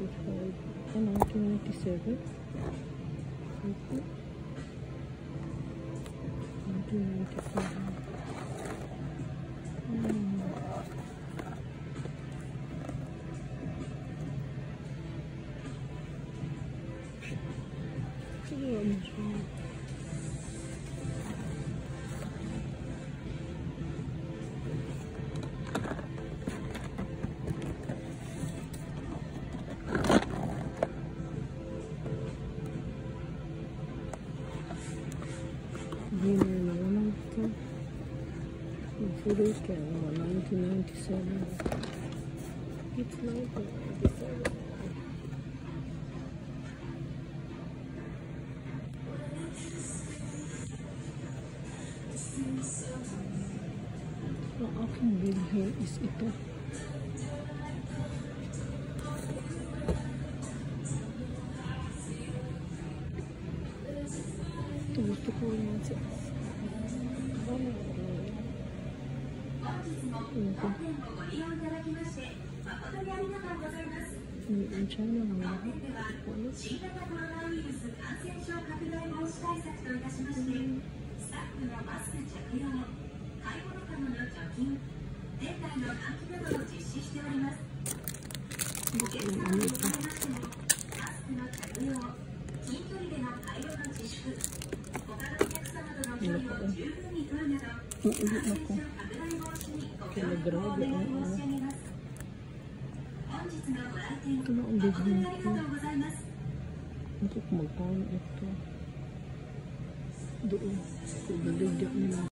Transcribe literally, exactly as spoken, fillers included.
ninety-five, ah, nineteen ninety-seven. Okay. nineteen ninety-seven. Hmm. Siguro ano siya. Winner na naman ito. Full kaya naman nineteen ninety-seven. It's nineteen ninety-seven. Ang aking bilhin is ito. Ito gusto ko yun siya. Ang China lang lahat. Uulit na ko. Kaya grabe ang ano. Ito na ang bilhin ko. Ito kung magkano ito. Doon. Kung baligyan nila.